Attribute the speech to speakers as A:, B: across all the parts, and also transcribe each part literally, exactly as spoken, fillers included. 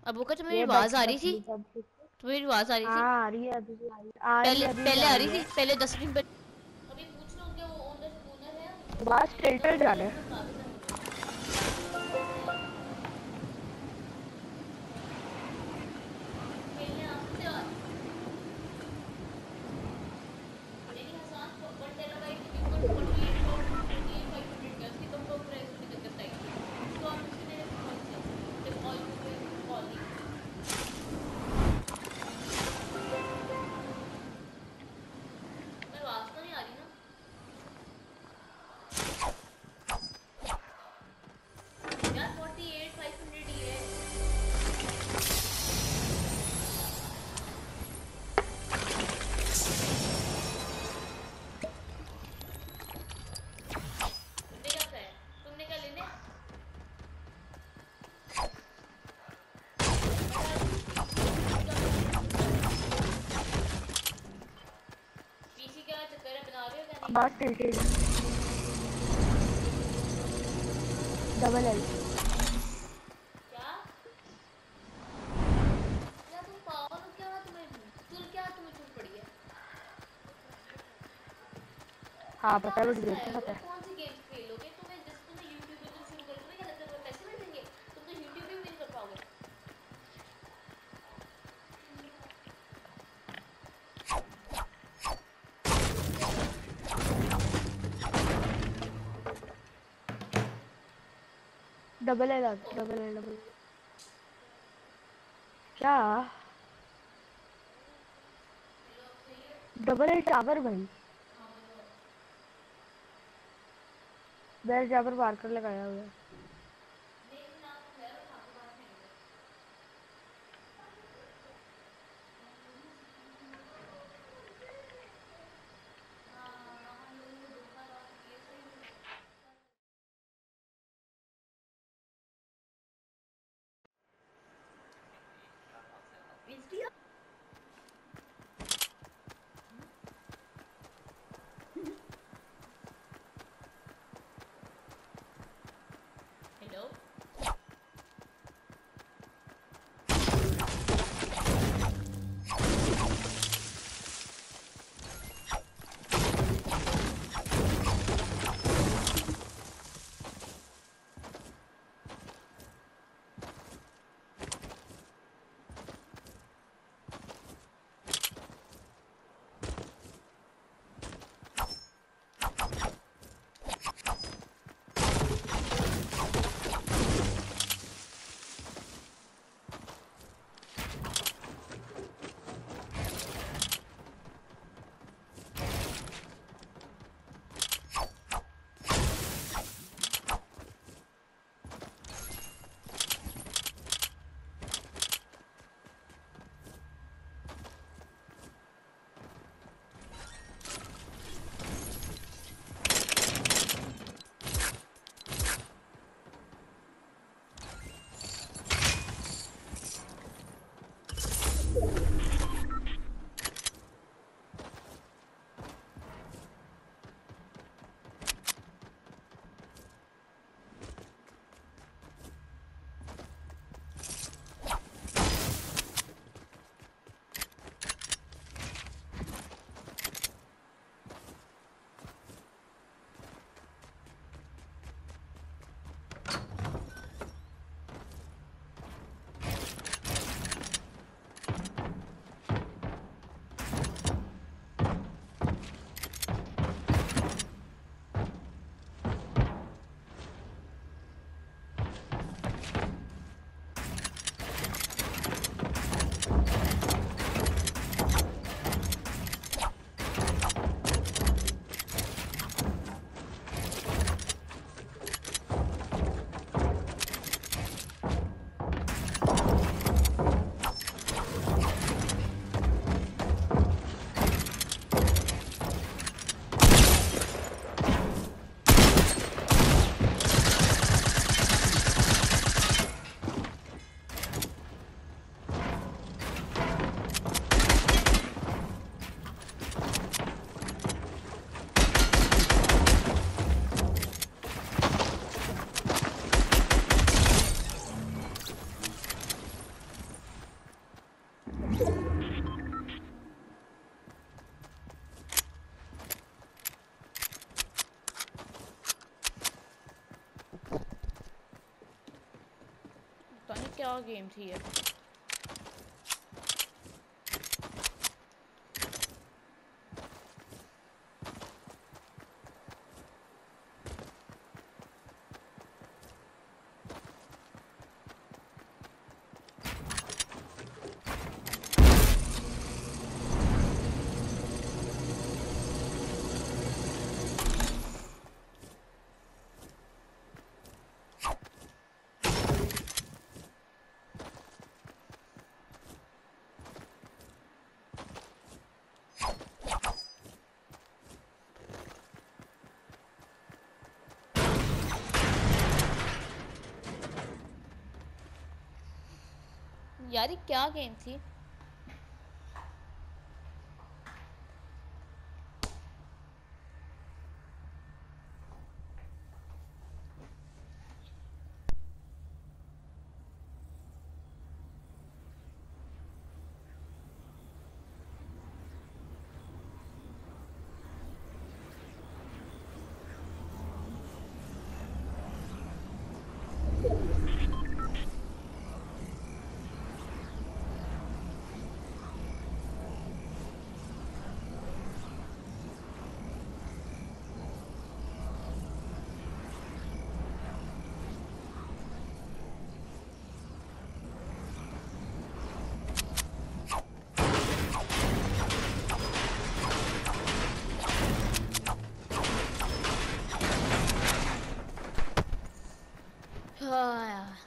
A: अब वो क्या मेरी आवाज आ रही थी? तुम्हें आवाज आ रही थी?
B: हाँ, आ रही है अभी भी आ रही है। आ रही
A: पहले
B: है अभी
A: पहले
B: आ
A: आ
B: रही
A: रही थी,
B: है।
A: पहले दस मिनट पहले। अभी पूछना उनके वो ओनर ओनर है,
B: बस फिल्टर जा रहे हैं।
A: खेलने आ सकते हो आज? लेकिन हसन वन टेराबाइट की बिल्कुल अड़तालीस सौ अड़तालीस हज़ार पाँच सौ का उसकी कम कम प्राइस होने तक टाइम थी। उसको और उसके मेरे कौन से जब ऑल पे कॉल दी। मैं आवाज तो नहीं आ रही ना? यार अड़तालीस हज़ार पाँच सौ ही है। तुमने क्या खाया? तुमने क्या लेने? पीसी क्या चक्कर है, बना रहे हो क्या नहीं?
B: बस फिल्टर डबल एल।
A: क्या क्या तुम पागल हो क्या? तुम्हें चुल क्या तुम्हें चुल पड़ी है?
B: हाँ
A: क्या
B: पता है, बड़ी
A: पैसे
B: देर से
A: लाए हो?
B: पता है।
A: कौन सी गेम्स खेलोगे? तुम्हें जैसे तुमने यूट्यूब पे तो शुरू करी, तुम्हें क्या लगता है तुम्हें पैसे मिल जाएंगे? तुम तो यूट्यूब भी नहीं कर पाओगे।
B: Double L double L double L क्या? डबल एल टावर भाई, बेल टावर बार कर लगाया हुआ है।
A: क्या गेम थी ये? यार ये क्या गेम थी? हाँ।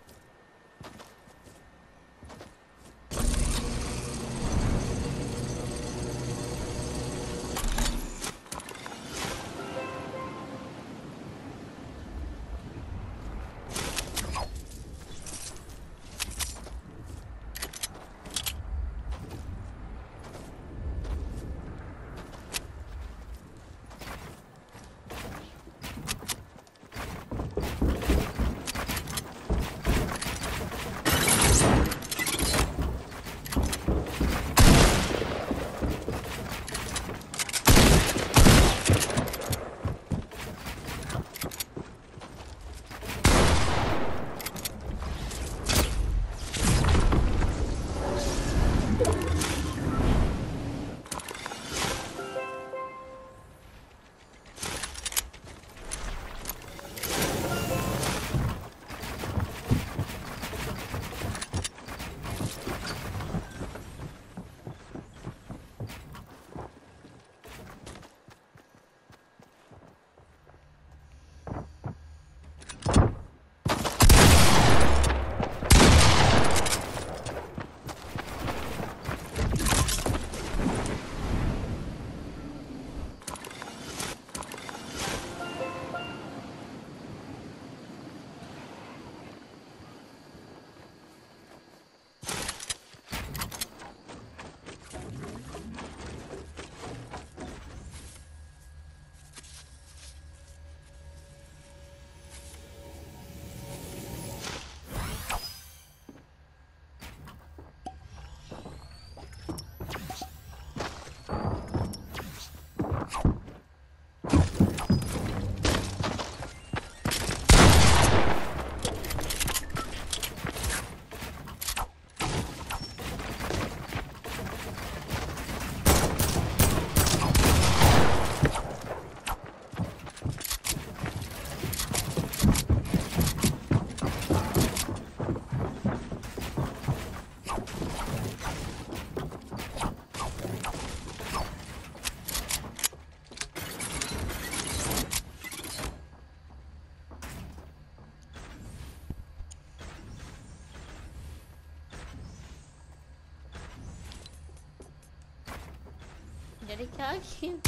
A: यार ये क्या गेम?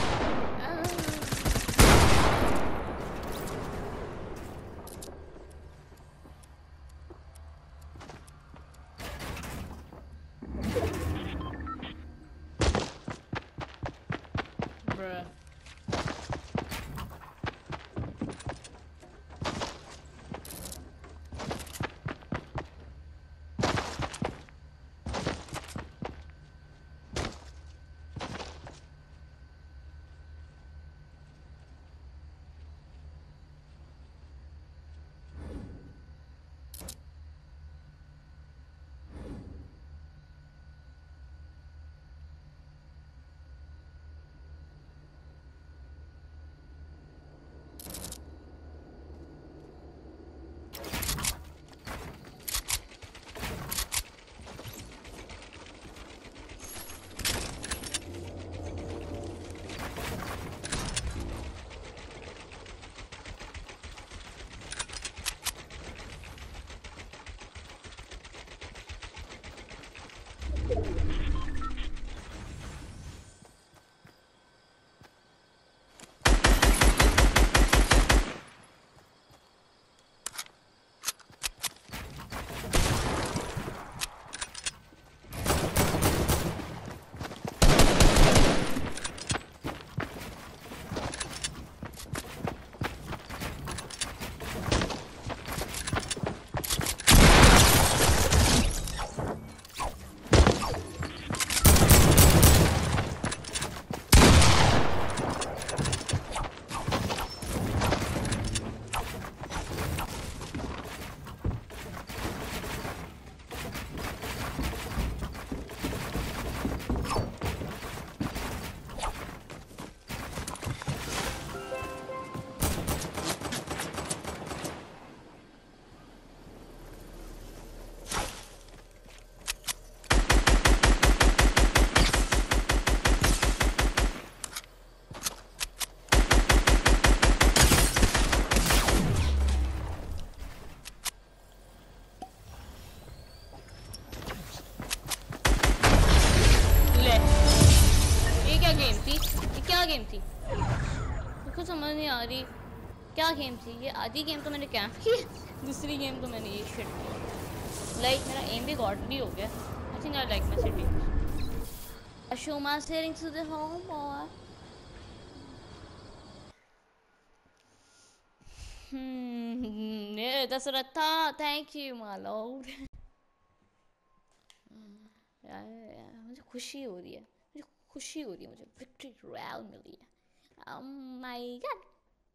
A: Bruh. क्या गेम थी कुछ समझ नहीं आ रही क्या गेम थी ये आधी गेम तो मैंने कैंप की दूसरी गेम तो मैंने ये शिट की लाइक मेरा एम भी गॉडली हो गया I think I like my settings show my settings to the home और हम्म ये Dashratha thank you my lord मुझे खुशी हो रही है मुझे खुशी हो रही है मुझे विक्ट्री रॉयल मिली है oh my god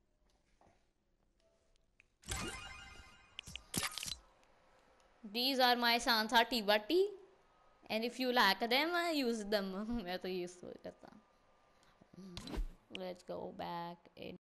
A: these are my sansa tibati and if you like them use them मैं तो ये सोच रहा था let's go back in